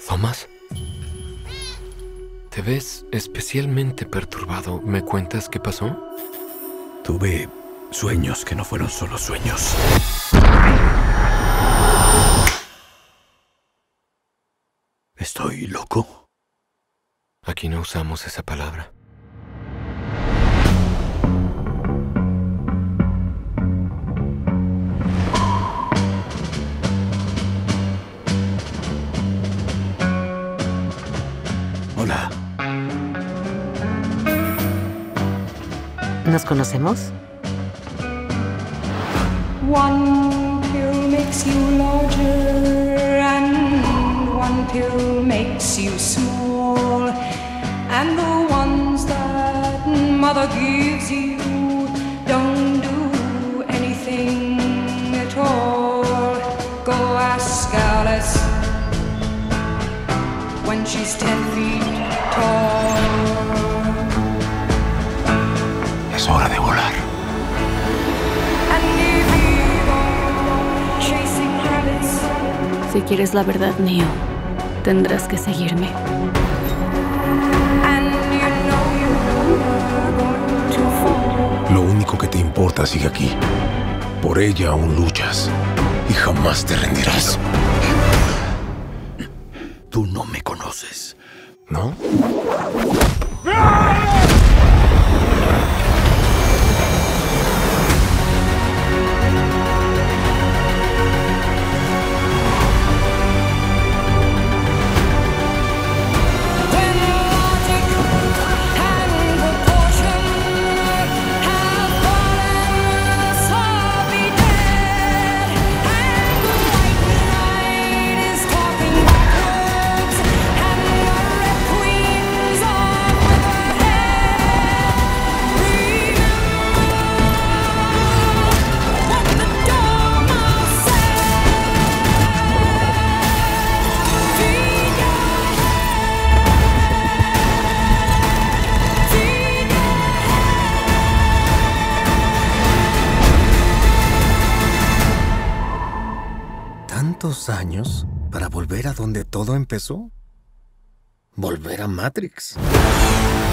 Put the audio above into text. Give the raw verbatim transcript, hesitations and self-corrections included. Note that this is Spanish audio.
Thomas, te ves especialmente perturbado. ¿Me cuentas qué pasó? Tuve sueños que no fueron solo sueños. ¿Estoy loco? Aquí no usamos esa palabra. Hola. ¿Nos conocemos? One pill makes you larger and one pill makes you small, and the ones that mother gives you don't do anything at all. Go ask Alice when she's ten feet tall. Es hora de volar. Si quieres la verdad, Neo, tendrás que seguirme. Lo único que te importa sigue aquí. Por ella aún luchas y jamás te rendirás. Tú no me conoces, ¿no? ¿Tantos años para volver a donde todo empezó? ¿Volver a Matrix?